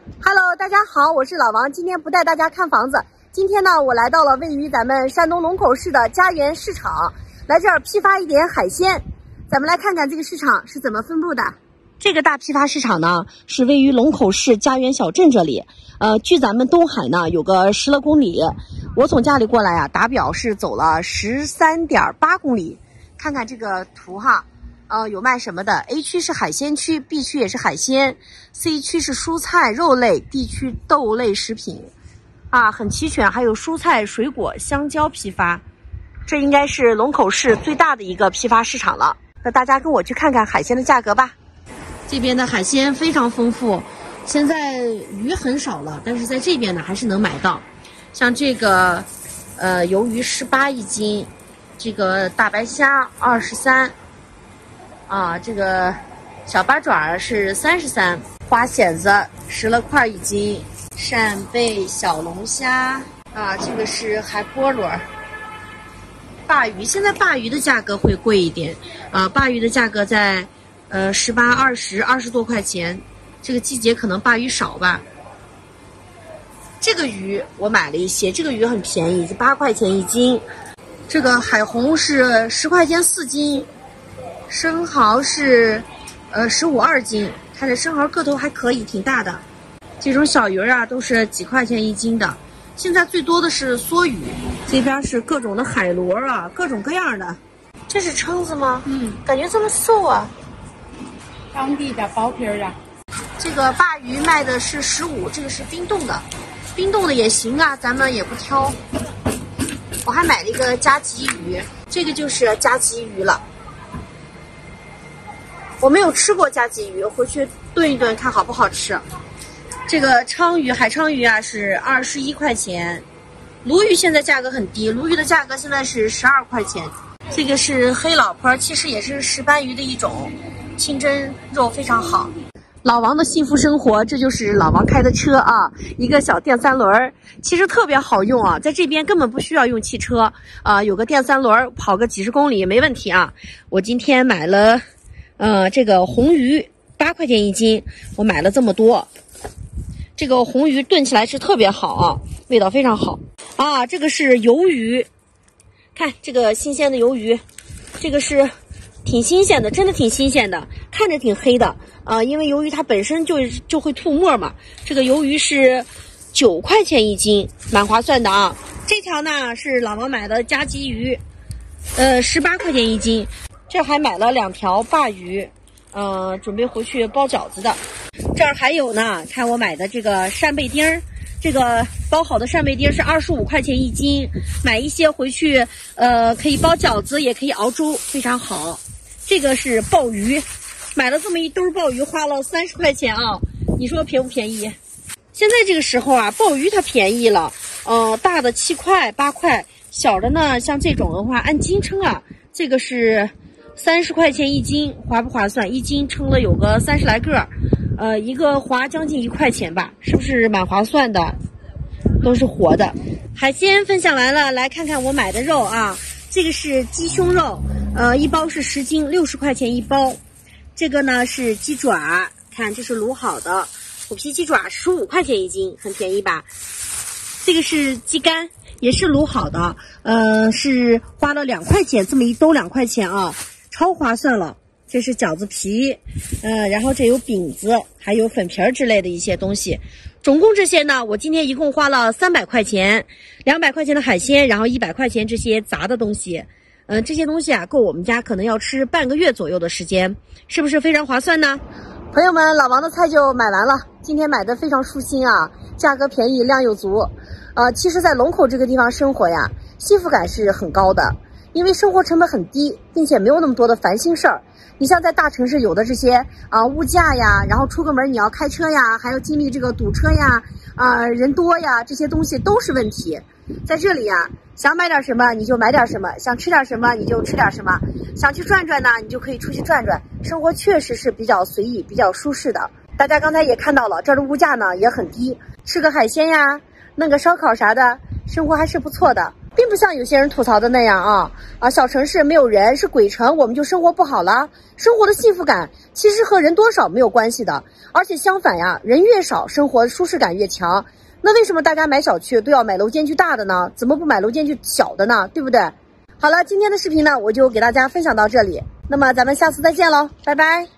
Hello， 大家好，我是老王。今天不带大家看房子，今天呢，我来到了位于咱们山东龙口市的家园市场，来这儿批发一点海鲜。咱们来看看这个市场是怎么分布的。这个大批发市场呢，是位于龙口市家园小镇这里。距咱们东海呢有个10来公里。我从家里过来啊，打表是走了13.8公里。看看这个图哈。有卖什么的 ？A 区是海鲜区 ，B 区也是海鲜 ，C 区是蔬菜肉类 ，D 区豆类食品，很齐全，还有蔬菜、水果、香蕉批发。这应该是龙口市最大的一个批发市场了。那大家跟我去看看海鲜的价格吧。这边的海鲜非常丰富，现在鱼很少了，但是在这边呢还是能买到。像这个，鱿鱼18一斤，这个大白虾23。这个小八爪是33，花蚬子10来块一斤，扇贝、小龙虾这个是海蝈蝈。鲅鱼现在鲅鱼的价格会贵一点鲅鱼的价格在18、20多块钱，这个季节可能鲅鱼少吧。这个鱼我买了一些，这个鱼很便宜，是8块钱一斤。这个海虹是10块钱4斤。生蚝是15、2斤，看着生蚝个头还可以，挺大的。这种小鱼都是几块钱一斤的。现在最多的是梭鱼，这边是各种的海螺各种各样的。这是蛏子吗？感觉这么瘦啊。 当地的薄皮这个鲅鱼卖的是15，这个是冰冻的，冰冻的也行咱们也不挑。我还买了一个加吉鱼，这个就是加吉鱼了。我没有吃过加吉鱼，回去炖一炖看好不好吃。这个鲳鱼、海鲳鱼是21块钱，鲈鱼现在价格很低，鲈鱼的价格现在是12块钱。这个是黑老婆，其实也是石斑鱼的一种，清蒸肉非常好。老王的幸福生活，这就是老王开的车一个小电3轮，其实特别好用在这边根本不需要用汽车有个电3轮跑个几十公里没问题我今天买了这个红鱼8块钱一斤，我买了这么多。这个红鱼炖起来是特别好味道非常好这个是鱿鱼，看这个新鲜的鱿鱼，这个是挺新鲜的，真的挺新鲜的，看着挺黑的因为鱿鱼它本身就会吐沫嘛。这个鱿鱼是9块钱一斤，蛮划算的这条呢是老王买的加吉鱼，18块钱一斤。这还买了2条鲅鱼，准备回去包饺子的。这儿还有呢，看我买的这个扇贝丁儿，这个包好的扇贝丁是25块钱一斤，买一些回去，可以包饺子，也可以熬粥，非常好。这个是鲍鱼，买了这么一兜鲍鱼，花了30块钱你说便不便宜？现在这个时候鲍鱼它便宜了，大的7块、8块，小的呢，像这种的话按斤称这个是30块钱一斤，划不划算？一斤称了有个30来个，一个划将近1块钱吧，是不是蛮划算的？都是活的。海鲜分享完了，来看看我买的肉这个是鸡胸肉，一包是10斤，60块钱一包。这个呢是鸡爪，看这是卤好的，虎皮鸡爪15块钱一斤，很便宜吧？这个是鸡肝，也是卤好的，是花了2块钱，这么一兜2块钱超划算了。这是饺子皮，然后这有饼子，还有粉皮儿之类的一些东西。总共这些呢，我今天一共花了300块钱，200块钱的海鲜，然后100块钱这些杂的东西。这些东西够我们家可能要吃半个月左右的时间，是不是非常划算呢？朋友们，老王的菜就买完了，今天买的非常舒心价格便宜，量又足。其实在龙口这个地方生活幸福感是很高的，因为生活成本很低，并且没有那么多的烦心事儿。你像在大城市有的这些物价然后出个门你要开车还要经历这个堵车人多这些东西都是问题。在这里想买点什么你就买点什么，想吃点什么你就吃点什么，想去转转呢你就可以出去转转，生活确实是比较随意比较舒适的。大家刚才也看到了，这儿的物价呢也很低，吃个海鲜弄个烧烤啥的，生活还是不错的。 并不像有些人吐槽的那样小城市没有人是鬼城，我们就生活不好了。生活的幸福感其实和人多少没有关系的，而且相反呀，人越少，生活舒适感越强。那为什么大家买小区都要买楼间距大的呢？怎么不买楼间距小的呢？对不对？好了，今天的视频呢，我就给大家分享到这里。那么咱们下次再见喽，拜拜。